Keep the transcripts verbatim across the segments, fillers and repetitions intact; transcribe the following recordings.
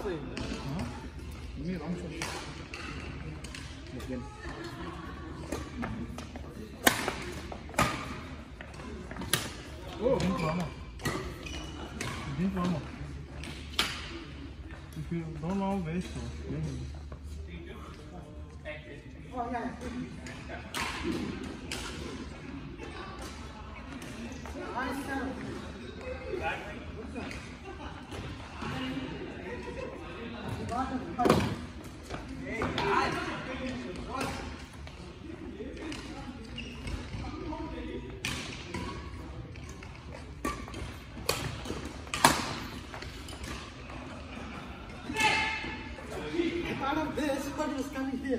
say. Huh? Give me a long shot. Again. Oh, drink warmer. Drink warmer. If you don't want to waste, drink. Oh, yeah. Part of this, but it was coming here.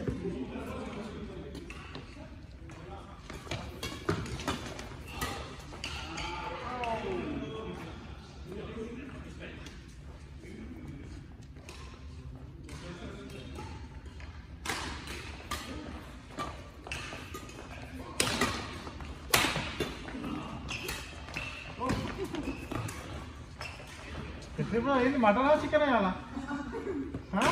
Bro, ini mutton or chicken है Huh?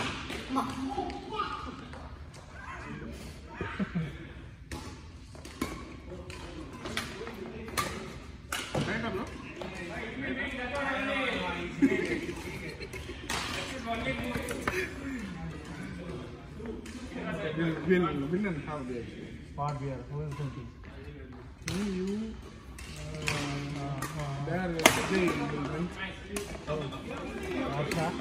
Will will will and have beer. What beer? Who is drinking? Me, you, uh, uh, there, they will drink. Oh, what's that?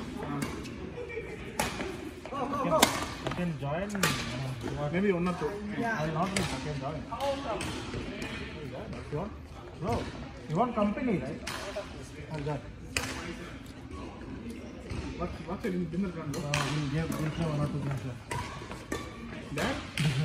Go, go, go. You can join. Uh, what? Maybe one or two. I will not drink. I can join. You want? Bro, you want company, right? How's that? What what's it in dinner plan? Uh, we'll give we'll give one or two drinks. That?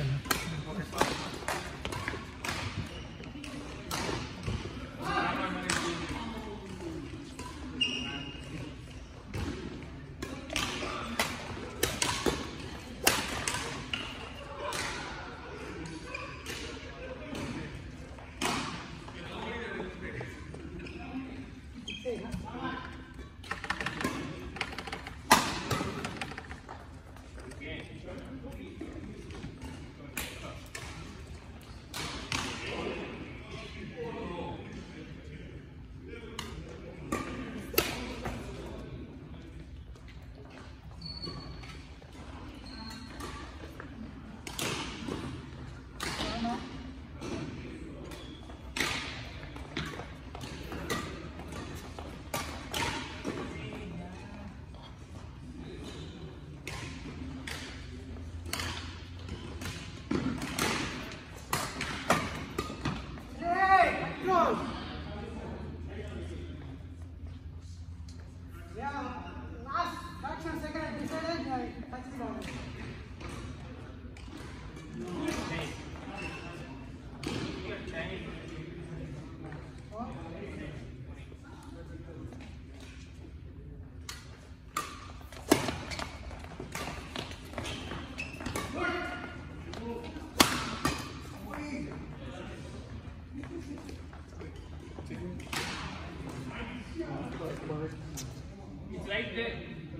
It's right there.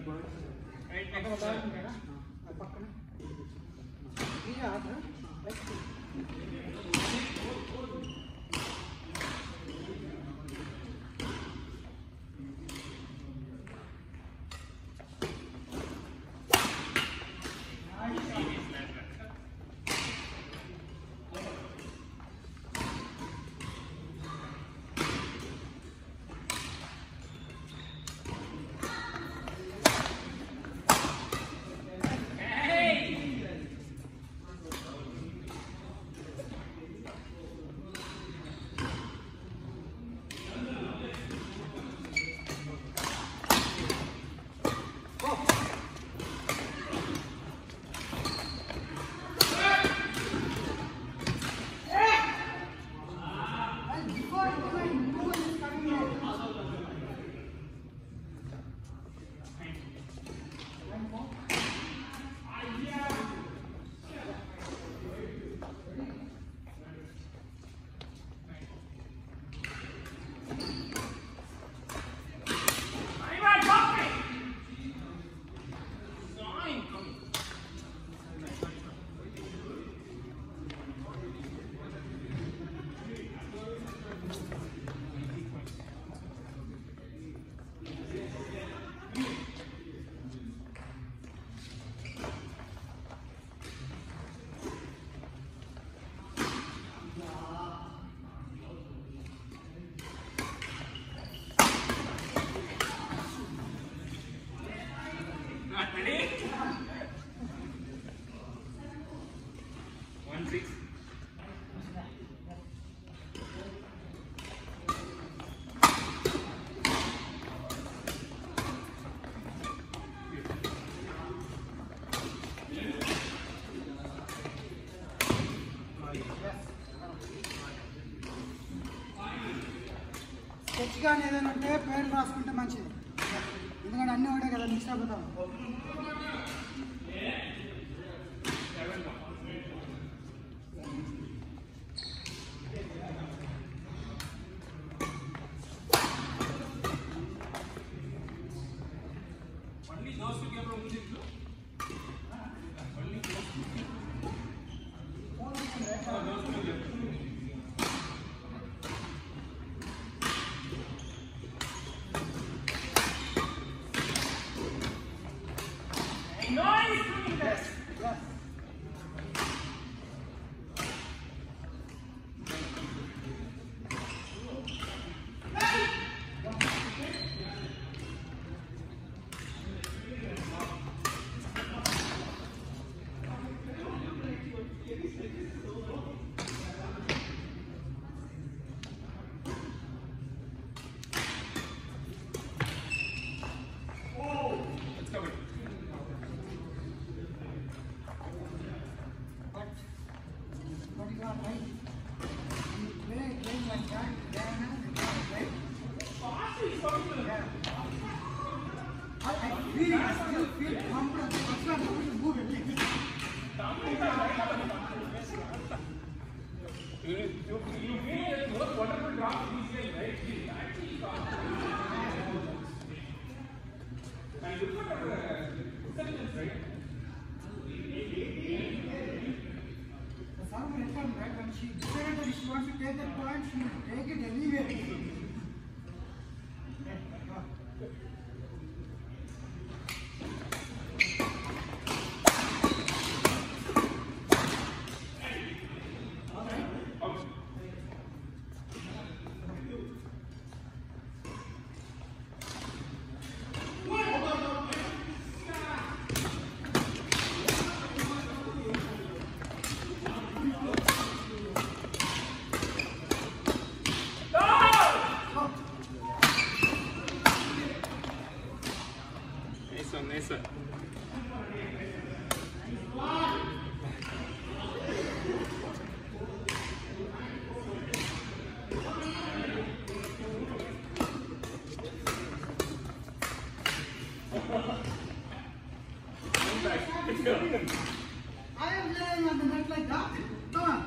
Right next to it. Hey! Sketch కానీ ఏదైనా ఉంటే పేరు రాసుకుంటే మంచిది, ఎందుకంటే అన్నీ ఒకటే కదా మిక్స్ అయిపోతాం. Nice one. I am laying on the net like that. Come on.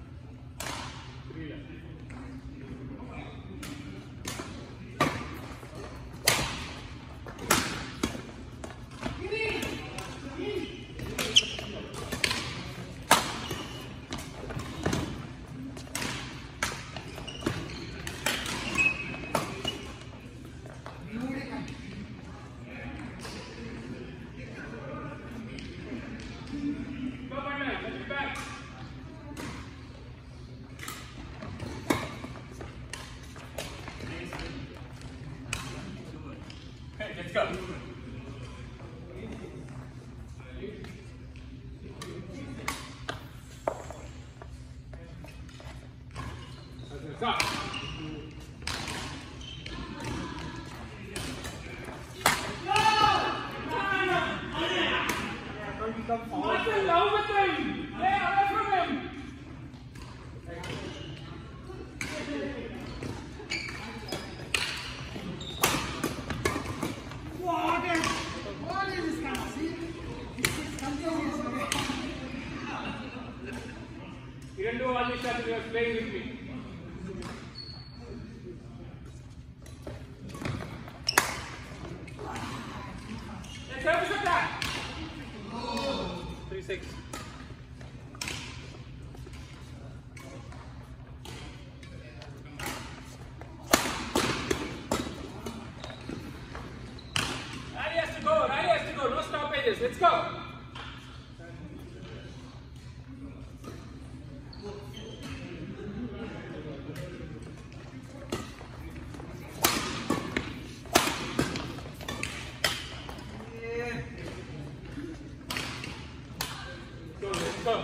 Let's go. Stop. What's the love with him? Stay away from him. What is, what is this kind of see? This is continuous. You didn't do all this stuff, you were playing with me. Let's have a shot that. three six. Rally has to go, Rally has to go, no stoppages, let's go. Go.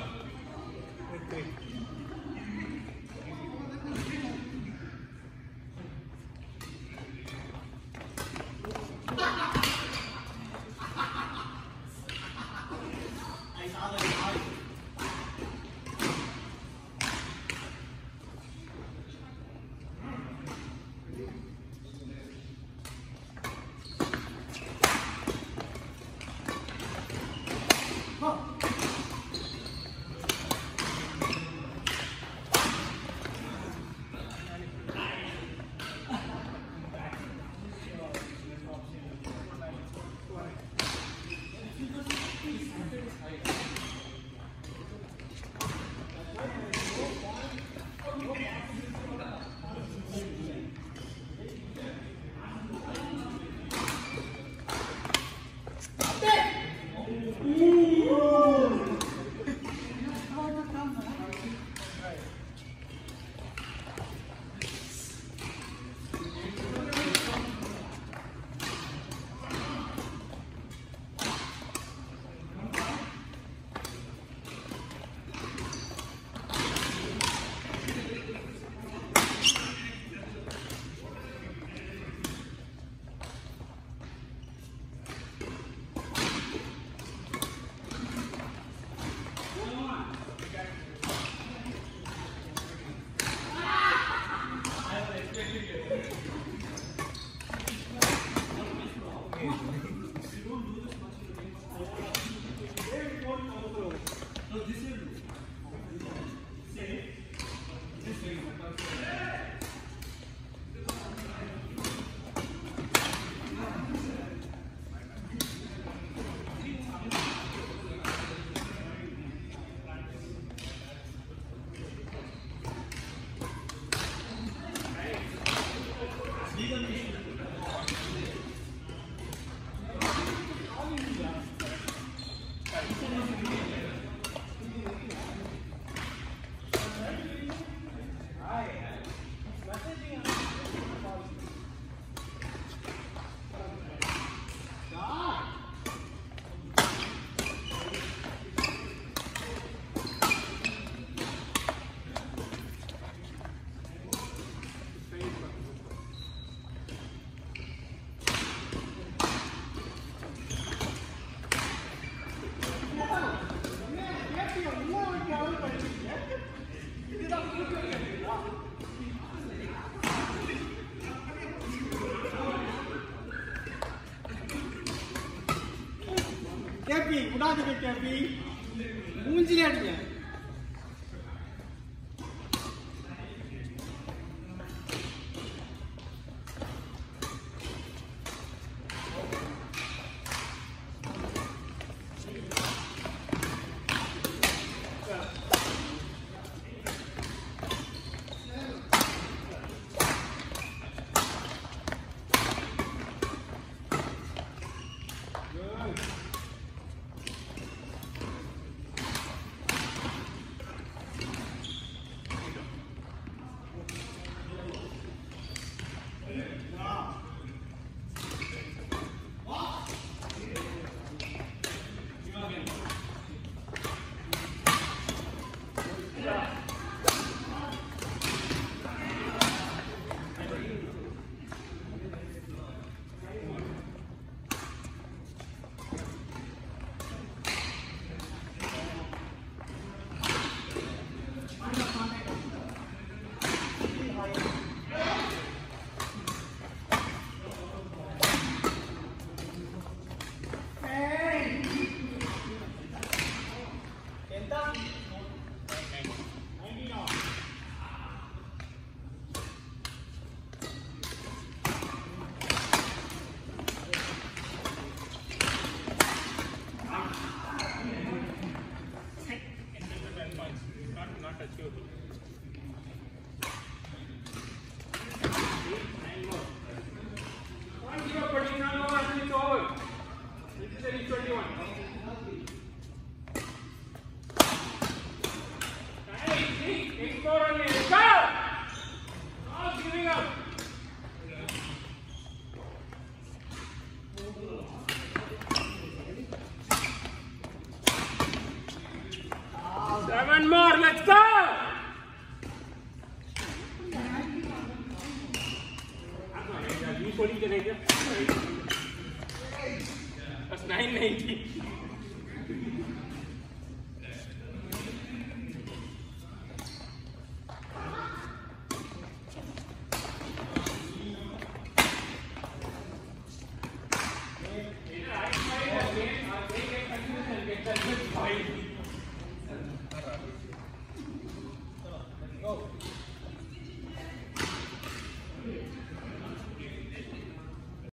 கேபி விடாதீங்க கேபி மூஞ்சிலே அடிங்க Seven more, let's go! That's nine ninety. Yeah, I tried again. I'll take it and get that good fight.